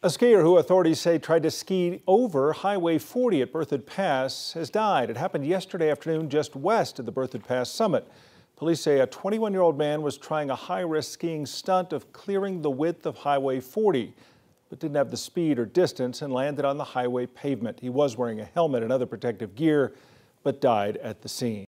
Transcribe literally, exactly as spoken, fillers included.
A skier who authorities say tried to ski over Highway forty at Berthoud Pass has died. It happened yesterday afternoon just west of the Berthoud Pass summit. Police say a twenty-one-year-old man was trying a high-risk skiing stunt of clearing the width of Highway forty, but didn't have the speed or distance and landed on the highway pavement. He was wearing a helmet and other protective gear, but died at the scene.